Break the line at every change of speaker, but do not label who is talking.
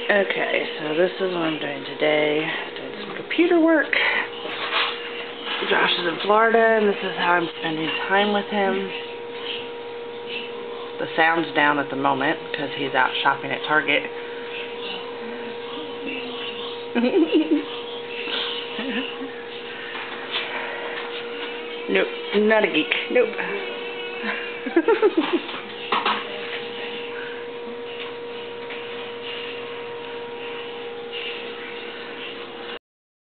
Okay, so this is what I'm doing today. Doing some computer work. Josh is in Florida, and this is how I'm spending time with him. The sound's down at the moment because he's out shopping at Target. Nope, not a geek. Nope.